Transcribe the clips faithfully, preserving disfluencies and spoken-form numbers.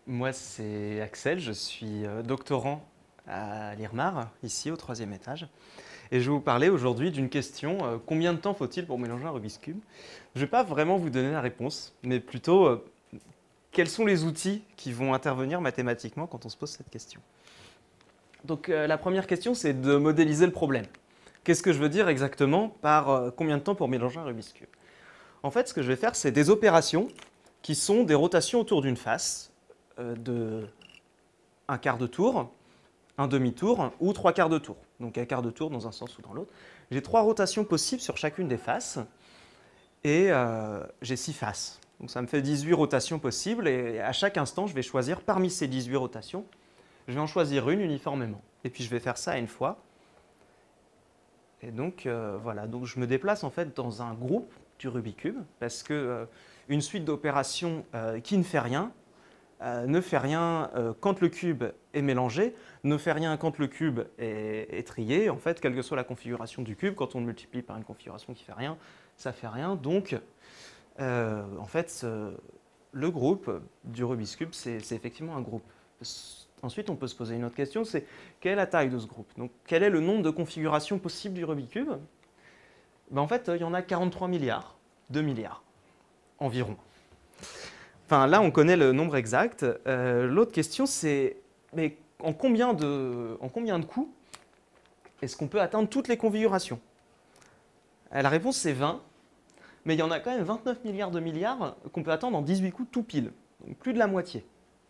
Moi, c'est Axel, je suis euh, doctorant à l'I R M A R, ici au troisième étage. Et je vais vous parler aujourd'hui d'une question, euh, combien de temps faut-il pour mélanger un Rubik's Cube? Je ne vais pas vraiment vous donner la réponse, mais plutôt euh, quels sont les outils qui vont intervenir mathématiquement quand on se pose cette question. Donc euh, la première question, c'est de modéliser le problème. Qu'est-ce que je veux dire exactement par euh, combien de temps pour mélanger un Rubik's Cube? En fait, ce que je vais faire, c'est des opérations qui sont des rotations autour d'une face euh, de un quart de tour, un demi-tour ou trois quarts de tour. Donc un quart de tour dans un sens ou dans l'autre. J'ai trois rotations possibles sur chacune des faces et euh, j'ai six faces. Donc ça me fait dix-huit rotations possibles et à chaque instant, je vais choisir parmi ces dix-huit rotations, je vais en choisir une uniformément. Et puis je vais faire ça une fois. Et donc euh, voilà, donc je me déplace en fait dans un groupe du Rubik's Cube parce que euh, une suite d'opérations euh, qui ne fait rien euh, ne fait rien euh, quand le cube est mélangé, ne fait rien quand le cube est, est trié. En fait, quelle que soit la configuration du cube, quand on le multiplie par une configuration qui ne fait rien, ça ne fait rien. Donc, euh, en fait, ce, le groupe du Rubik's Cube, c'est effectivement un groupe. Ensuite, on peut se poser une autre question, c'est quelle est la taille de ce groupe? Donc, quel est le nombre de configurations possibles du Rubik's Cube? Ben, en fait, il y en a quarante-trois milliards, deux milliards environ. Enfin, là, on connaît le nombre exact. Euh, L'autre question, c'est mais en combien de, en combien de coups est-ce qu'on peut atteindre toutes les configurations? La réponse, c'est vingt, mais il y en a quand même vingt-neuf milliards de milliards qu'on peut atteindre en dix-huit coups tout pile, donc plus de la moitié.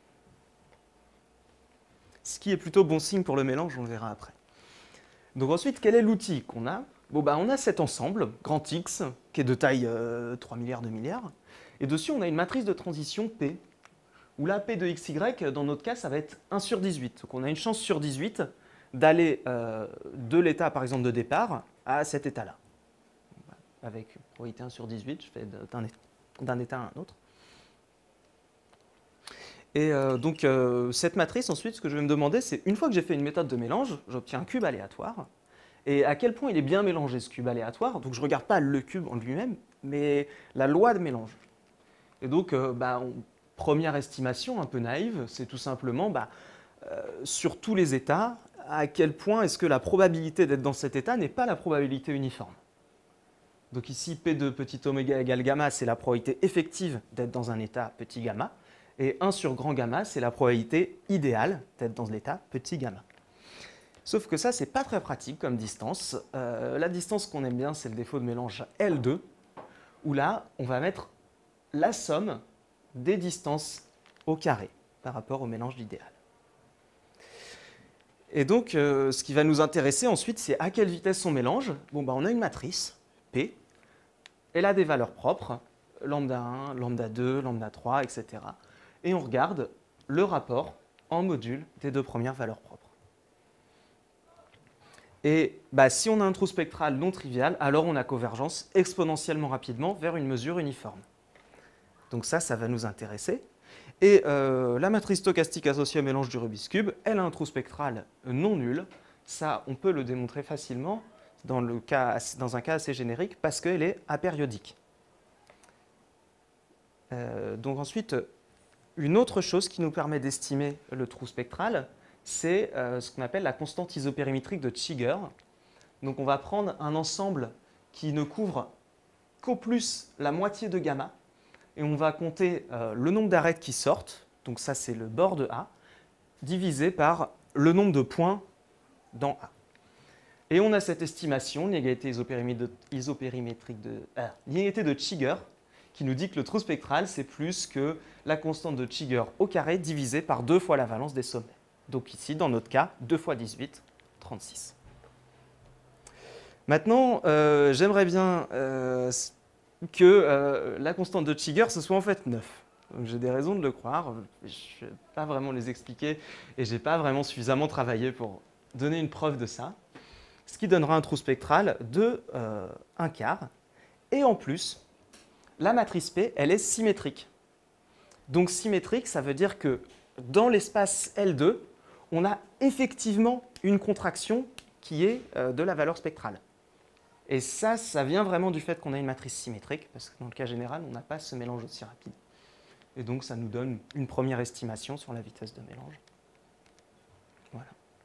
Ce qui est plutôt bon signe pour le mélange, on le verra après. Donc ensuite, quel est l'outil qu'on a? Bon, bah, on a cet ensemble, grand X, qui est de taille euh, trois milliards de milliards, et dessus, on a une matrice de transition P, où là, P de X Y, dans notre cas, ça va être un sur dix-huit. Donc on a une chance sur dix-huit d'aller euh, de l'état, par exemple, de départ à cet état-là. Avec probabilité un sur dix-huit, je fais d'un état à un autre. Et euh, donc, euh, cette matrice, ensuite, ce que je vais me demander, c'est une fois que j'ai fait une méthode de mélange, j'obtiens un cube aléatoire. Et à quel point il est bien mélangé, ce cube aléatoire? Donc, je ne regarde pas le cube en lui-même, mais la loi de mélange. Et donc, euh, bah, on, première estimation un peu naïve, c'est tout simplement, bah, euh, sur tous les états, à quel point est-ce que la probabilité d'être dans cet état n'est pas la probabilité uniforme. Donc ici, P de petit oméga égale gamma, c'est la probabilité effective d'être dans un état petit gamma. Et un sur grand gamma, c'est la probabilité idéale d'être dans l'état petit gamma. Sauf que ça, c'est pas très pratique comme distance. Euh, la distance qu'on aime bien, c'est le défaut de mélange L deux, où là, on va mettre la somme des distances au carré par rapport au mélange d'idéal. Et donc, euh, ce qui va nous intéresser ensuite, c'est à quelle vitesse on mélange. Bon, bah, on a une matrice, P, elle a des valeurs propres, lambda un, lambda deux, lambda trois, et cetera. Et on regarde le rapport en module des deux premières valeurs propres. Et bah, si on a un trou spectral non trivial, alors on a convergence exponentiellement rapidement vers une mesure uniforme. Donc ça, ça va nous intéresser. Et euh, la matrice stochastique associée au mélange du Rubik's Cube, elle a un trou spectral non nul. Ça, on peut le démontrer facilement dans, le cas, dans un cas assez générique parce qu'elle est apériodique. Euh, donc ensuite, une autre chose qui nous permet d'estimer le trou spectral, c'est euh, ce qu'on appelle la constante isopérimétrique de Cheeger. Donc on va prendre un ensemble qui ne couvre qu'au plus la moitié de gamma, et on va compter euh, le nombre d'arêtes qui sortent, donc ça c'est le bord de A, divisé par le nombre de points dans A. Et on a cette estimation, l'inégalité isopérimétrique de, euh, l'inégalité de Cheeger, qui nous dit que le trou spectral, c'est plus que la constante de Cheeger au carré divisée par deux fois la valence des sommets. Donc ici, dans notre cas, deux fois dix-huit, trente-six. Maintenant, euh, j'aimerais bien euh, que euh, la constante de Cheeger, ce soit en fait neuf. J'ai des raisons de le croire, je ne vais pas vraiment les expliquer et je n'ai pas vraiment suffisamment travaillé pour donner une preuve de ça. Ce qui donnera un trou spectral de euh, un quart. Et en plus, la matrice P, elle est symétrique. Donc symétrique, ça veut dire que dans l'espace L deux, on a effectivement une contraction qui est euh, de la valeur spectrale. Et ça, ça vient vraiment du fait qu'on a une matrice symétrique, parce que dans le cas général, on n'a pas ce mélange aussi rapide. Et donc, ça nous donne une première estimation sur la vitesse de mélange. Voilà.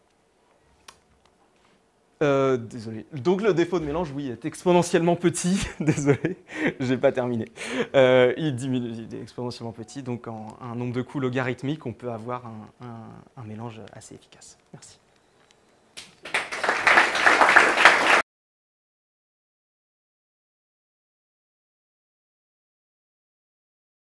Euh, désolé. Donc, le défaut de mélange, oui, est exponentiellement petit. Désolé, je n'ai pas terminé. Euh, il diminue, il est exponentiellement petit. Donc, en un nombre de coups logarithmique, on peut avoir un, un, un mélange assez efficace. Merci.